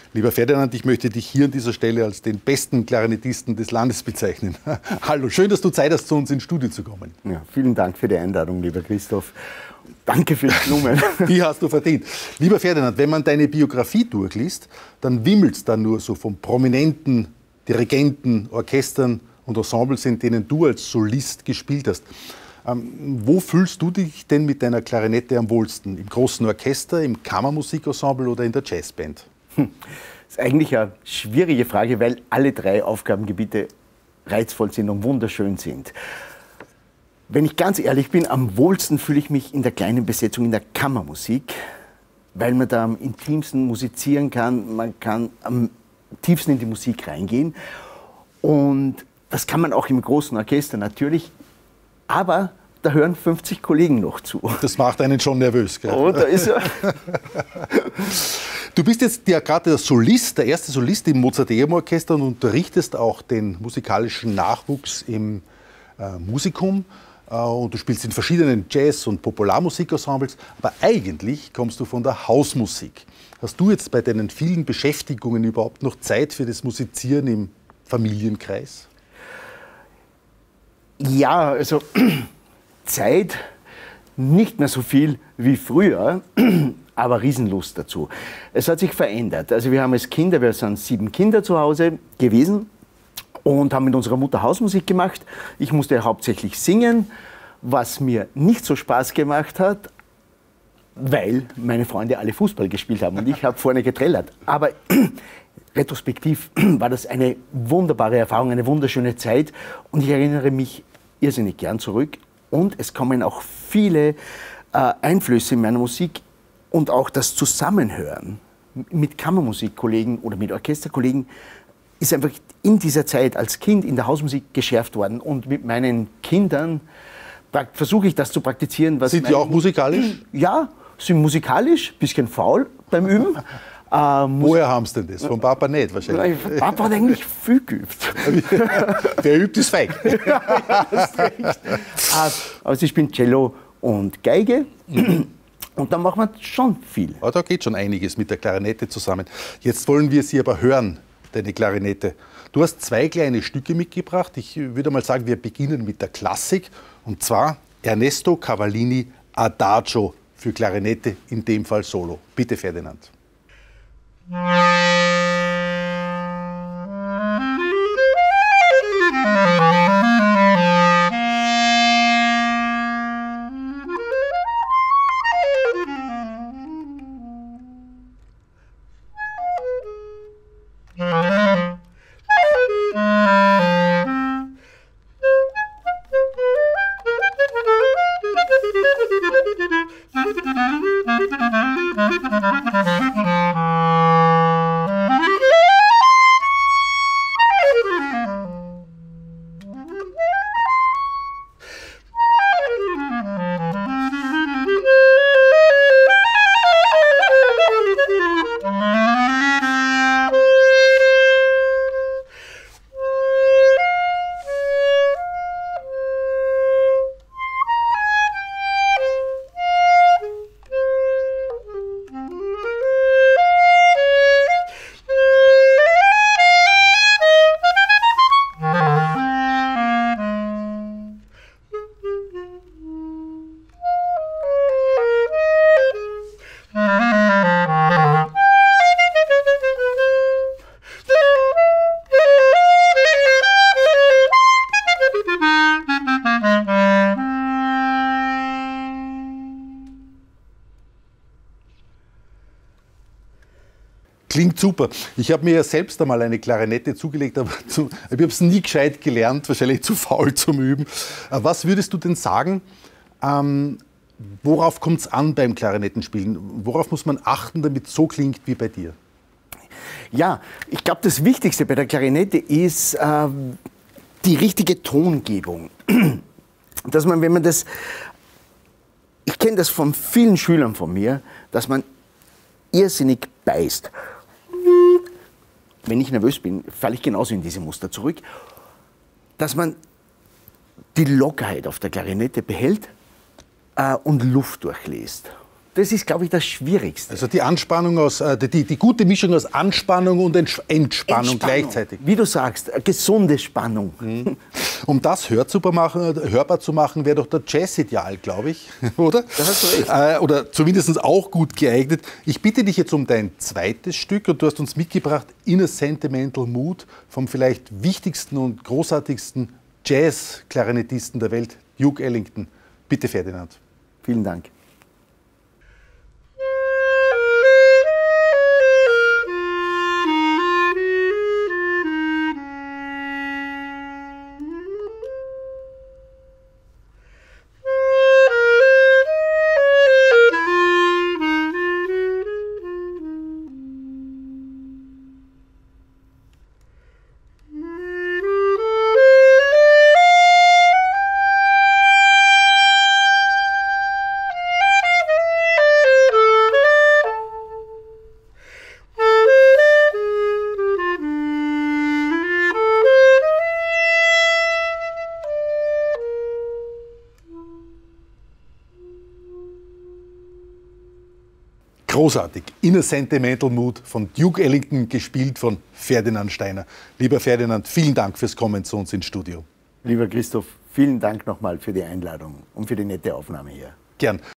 Lieber Ferdinand, ich möchte dich hier an dieser Stelle als den besten Klarinettisten des Landes bezeichnen. Hallo, schön, dass du Zeit hast, zu uns ins Studio zu kommen. Ja, vielen Dank für die Einladung, lieber Christoph. Danke für die Blumen. Die hast du verdient. Lieber Ferdinand, wenn man deine Biografie durchliest, dann wimmelt es da nur so von prominenten Dirigenten, Orchestern und Ensembles, in denen du als Solist gespielt hast. Wo fühlst du dich denn mit deiner Klarinette am wohlsten? Im großen Orchester, im Kammermusikensemble oder in der Jazzband? Das ist eigentlich eine schwierige Frage, weil alle drei Aufgabengebiete reizvoll sind und wunderschön sind. Wenn ich ganz ehrlich bin, am wohlsten fühle ich mich in der kleinen Besetzung in der Kammermusik, weil man da am intimsten musizieren kann, man kann am tiefsten in die Musik reingehen. Und das kann man auch im großen Orchester natürlich, aber da hören 50 Kollegen noch zu. Das macht einen schon nervös, gell? Oh, da ist er. Du bist jetzt ja gerade der Solist, der erste Solist im Mozarteum-Orchester und unterrichtest auch den musikalischen Nachwuchs im Musikum. Und du spielst in verschiedenen Jazz- und Popularmusikensembles. Aber eigentlich kommst du von der Hausmusik. Hast du jetzt bei deinen vielen Beschäftigungen überhaupt noch Zeit für das Musizieren im Familienkreis? Ja, also Zeit nicht mehr so viel wie früher, aber Riesenlust dazu. Es hat sich verändert. Also wir haben als Kinder, wir sind 7 Kinder zu Hause gewesen und haben mit unserer Mutter Hausmusik gemacht. Ich musste hauptsächlich singen, was mir nicht so Spaß gemacht hat, weil meine Freunde alle Fußball gespielt haben und ich habe vorne getrellert. Aber retrospektiv war das eine wunderbare Erfahrung, eine wunderschöne Zeit und ich erinnere mich irrsinnig gern zurück. Und es kommen auch viele Einflüsse in meiner Musik und auch das Zusammenhören mit Kammermusikkollegen oder mit Orchesterkollegen ist einfach in dieser Zeit als Kind in der Hausmusik geschärft worden. Und mit meinen Kindern versuche ich das zu praktizieren. Sind die auch musikalisch? Ja, sind musikalisch, bisschen faul beim Üben. Woher haben sie denn das? Vom Papa nicht wahrscheinlich. Papa hat eigentlich viel geübt. Wer übt, ist feig. Ja, das ist recht. Also ich spiele Cello und Geige und da machen wir schon viel. Aber da geht schon einiges mit der Klarinette zusammen. Jetzt wollen wir sie aber hören, deine Klarinette. Du hast 2 kleine Stücke mitgebracht. Ich würde mal sagen, wir beginnen mit der Klassik. Und zwar Ernesto Cavallini Adagio für Klarinette, in dem Fall Solo. Bitte, Ferdinand. Klingt super. Ich habe mir ja selbst einmal eine Klarinette zugelegt, aber ich habe es nie gescheit gelernt, wahrscheinlich zu faul zum Üben. Was würdest du denn sagen, worauf kommt es an beim Klarinettenspielen? Worauf muss man achten, damit es so klingt wie bei dir? Ja, ich glaube, das Wichtigste bei der Klarinette ist die richtige Tongebung. Dass man, wenn man das, ich kenne das von vielen Schülern von mir, dass man irrsinnig beißt. Wenn ich nervös bin, falle ich genauso in diese Muster zurück. Dass man die Lockerheit auf der Klarinette behält und Luft durchlässt. Das ist, glaube ich, das Schwierigste. Also die Anspannung die gute Mischung aus Anspannung und Entspannung gleichzeitig. Wie du sagst, eine gesunde Spannung. Um das hörbar zu machen, wäre doch der Jazz ideal, glaube ich, oder? Da hast du recht. Oder zumindest auch gut geeignet. Ich bitte dich jetzt um dein zweites Stück und du hast uns mitgebracht In a Sentimental Mood vom vielleicht wichtigsten und großartigsten Jazz-Klarinettisten der Welt, Duke Ellington. Bitte, Ferdinand. Vielen Dank. Großartig. In a Sentimental Mood von Duke Ellington, gespielt von Ferdinand Steiner. Lieber Ferdinand, vielen Dank fürs Kommen zu uns ins Studio. Lieber Christoph, vielen Dank nochmal für die Einladung und für die nette Aufnahme hier. Gern.